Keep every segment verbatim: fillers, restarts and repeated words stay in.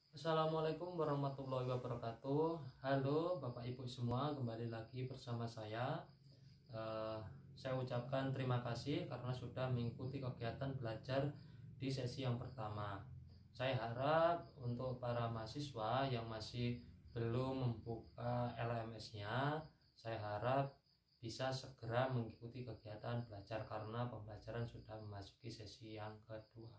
Assalamualaikum warahmatullahi wabarakatuh. Halo Bapak Ibu semua, kembali lagi bersama saya. uh, Saya ucapkan terima kasih karena sudah mengikuti kegiatan belajar di sesi yang pertama. Saya harap untuk para mahasiswa yang masih belum membuka L M S-nya, saya harap bisa segera mengikuti kegiatan belajar karena pembelajaran sudah memasuki sesi yang kedua.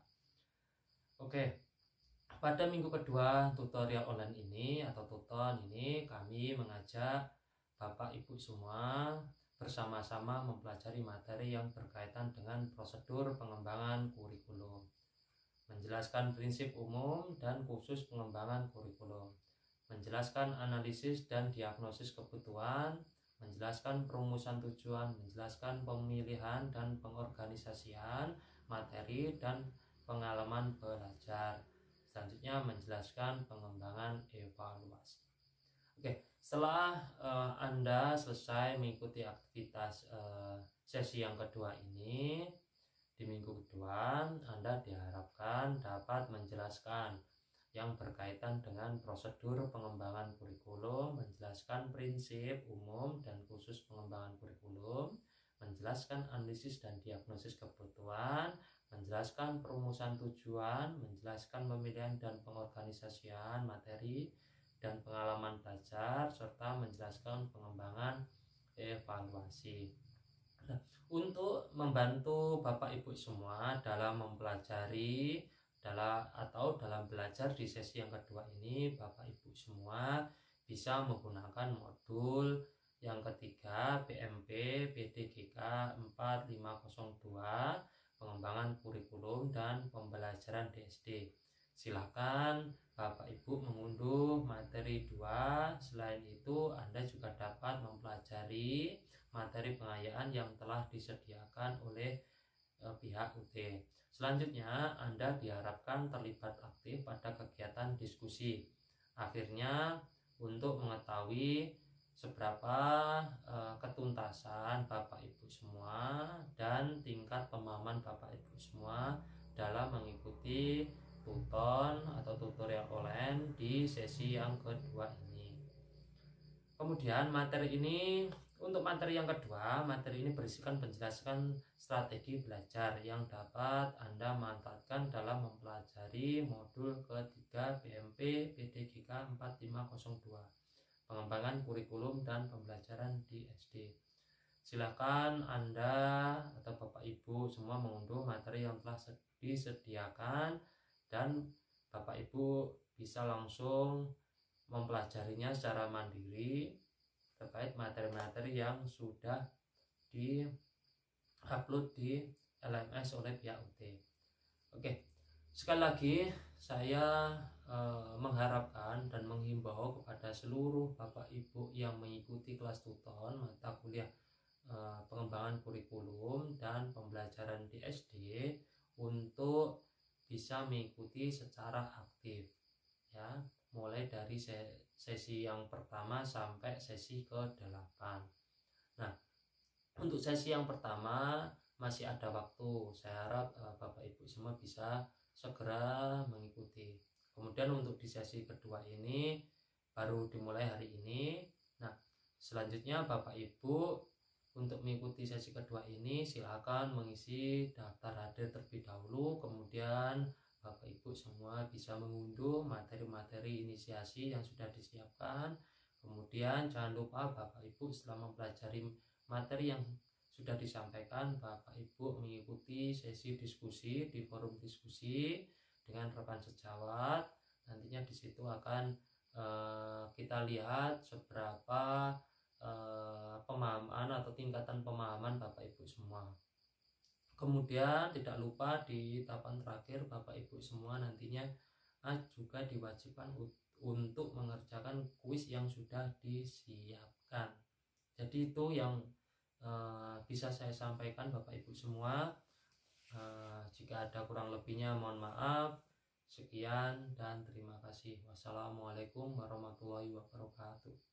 Oke. Pada minggu kedua tutorial online ini atau tuton ini, kami mengajak Bapak Ibu semua bersama-sama mempelajari materi yang berkaitan dengan prosedur pengembangan kurikulum, menjelaskan prinsip umum dan khusus pengembangan kurikulum, menjelaskan analisis dan diagnosis kebutuhan, menjelaskan perumusan tujuan, menjelaskan pemilihan dan pengorganisasian materi dan pengalaman belajar. Selanjutnya menjelaskan pengembangan evaluasi. Oke, setelah uh, Anda selesai mengikuti aktivitas uh, sesi yang kedua ini, di minggu kedua Anda diharapkan dapat menjelaskan yang berkaitan dengan prosedur pengembangan kurikulum, menjelaskan prinsip umum dan khusus pengembangan kurikulum, menjelaskan analisis dan diagnosis kebutuhan, menjelaskan perumusan tujuan, menjelaskan pemilihan dan pengorganisasian materi dan pengalaman belajar, serta menjelaskan pengembangan evaluasi. Nah, untuk membantu Bapak Ibu semua dalam mempelajari dalam atau dalam belajar di sesi yang kedua ini, Bapak Ibu semua bisa menggunakan modul yang ketiga B M P P D G K empat lima nol dua, pengembangan kurikulum dan pembelajaran D S D. Silakan Bapak Ibu mengunduh materi dua. Selain itu, Anda juga dapat mempelajari materi pengayaan yang telah disediakan oleh eh, pihak U T. Selanjutnya, Anda diharapkan terlibat aktif pada kegiatan diskusi. Akhirnya, untuk mengetahui seberapa uh, ketuntasan Bapak Ibu semua dan tingkat pemahaman Bapak Ibu semua dalam mengikuti tuton atau tutorial online di sesi yang kedua ini. Kemudian materi ini, untuk materi yang kedua, materi ini berisikan penjelasan strategi belajar yang dapat Anda manfaatkan dalam mempelajari modul ketiga B M P P D G K empat lima nol dua, pengembangan kurikulum dan pembelajaran di S D. Silakan Anda atau Bapak Ibu semua mengunduh materi yang telah disediakan dan Bapak Ibu bisa langsung mempelajarinya secara mandiri terkait materi-materi yang sudah di-upload di L M S oleh pihak U T. Oke, sekali lagi saya eh, mengharapkan dan menghimbau kepada seluruh Bapak Ibu yang mengikuti kelas tuton mata kuliah eh, pengembangan kurikulum dan pembelajaran di S D untuk bisa mengikuti secara aktif, ya, mulai dari sesi yang pertama sampai sesi ke delapan. Nah, untuk sesi yang pertama masih ada waktu. Saya harap eh, Bapak Ibu semua bisa segera mengikuti. Kemudian untuk di sesi kedua ini baru dimulai hari ini. Nah, selanjutnya Bapak Ibu untuk mengikuti sesi kedua ini silakan mengisi daftar hadir terlebih dahulu. Kemudian Bapak Ibu semua bisa mengunduh materi-materi inisiasi yang sudah disiapkan. Kemudian jangan lupa Bapak Ibu setelah mempelajari materi yang sudah disampaikan, Bapak Ibu mengikuti sesi diskusi di forum diskusi dengan rekan sejawat. Nantinya di situ akan eh, kita lihat seberapa eh, pemahaman atau tingkatan pemahaman Bapak Ibu semua. Kemudian tidak lupa di tahapan terakhir Bapak Ibu semua nantinya juga diwajibkan untuk mengerjakan kuis yang sudah disiapkan. Jadi itu yang Uh, bisa saya sampaikan Bapak Ibu semua. Uh, jika ada kurang lebihnya mohon maaf. Sekian dan terima kasih. Wassalamualaikum warahmatullahi wabarakatuh.